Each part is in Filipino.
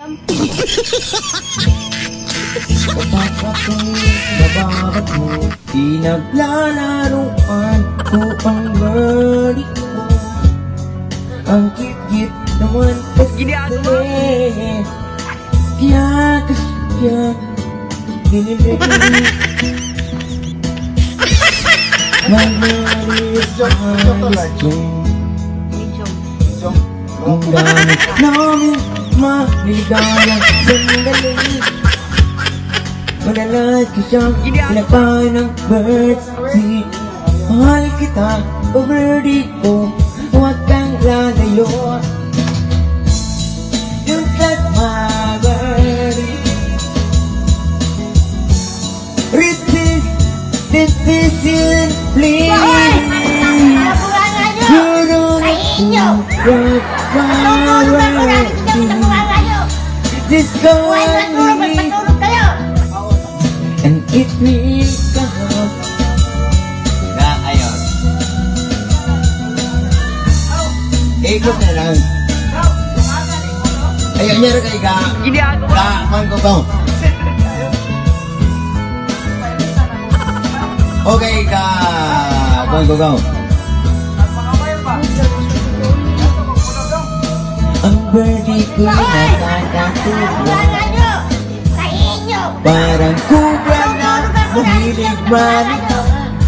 Kapag ako'y nababat mo, pinaglalaruan ko ang birdie ko. Ang cute-cute naman kasi dali. Kaya binibig magmalis sa halisong. Ang dami namin maligaya sandali. Madalas ko siyang pinagpahan ng birdseed. Mahal kita, o birdie ko, huwag kang lalayo. Look at my birdie. Resist this decision, please. You don't have to break my birdie. This going and it will come. Na, ayun. Ikot na lang. Ayun, nyari kayo ka. Kapan ko ba? Okay ka. Kapan ko ba? Ang birdie ko nakakatuwa. Parang kubra na mahilig manito.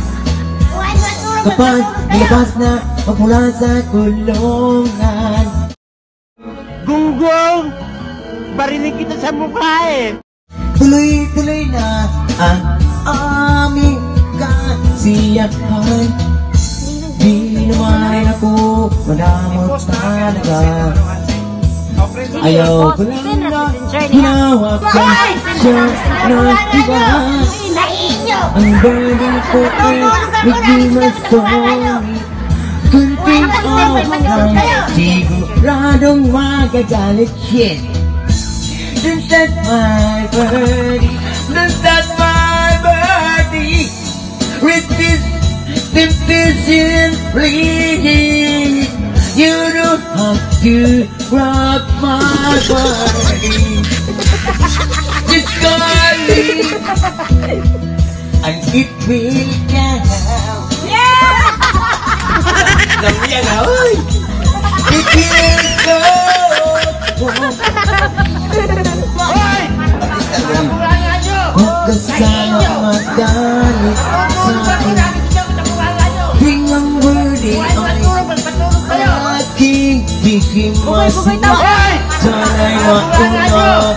Kapag nilabas na magmula sa kulungan. Gunggong! Barinig kita sa mukha eh! Tuloy-tuloy na ang aming kasiyahan. Di naman ako madamot talaga. Ayaw ko lang na hinawak ka siya ng iba. Ang birdie ko ay nagdimas story. Kunting off lang, siguradong magagalit. Shit! Don't touch my birdie, don't touch my birdie. With this decision, please. You don't have to rock my body. Just call me and it will count. Yeah! Namaya na, uy! It will go! Hoy! Huwag ka sana magalit sa akin. Tingnan birdie ay aking hihimasin. Sana'y mauna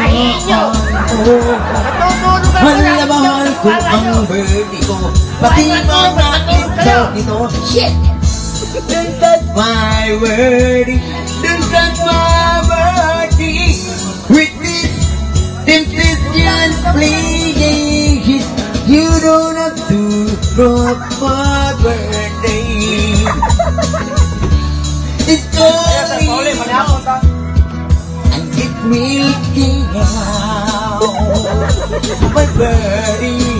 mahal na mahal ko ang birdie ko. Pati mga ikaw dito. Shit! Don't touch my birdie. Don't touch my birdie. With this decision, please. You don't have to rock my birthday. It's going and it will count. My birdie.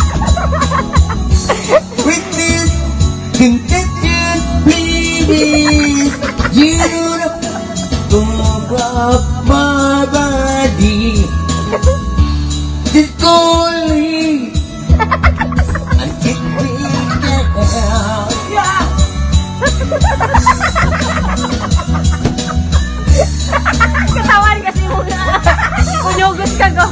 With this decision, please. You don't have to rock my body. It's going and it will count. Katawan kasi mo na. Unyugos ka go.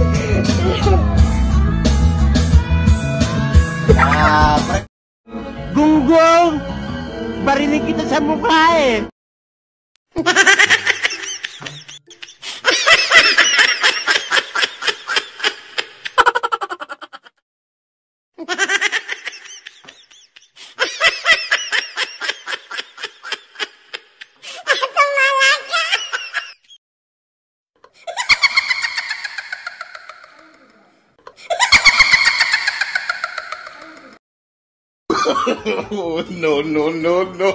Gunggong! Barinig kita sa mukha eh! Oh, no, no, no, no.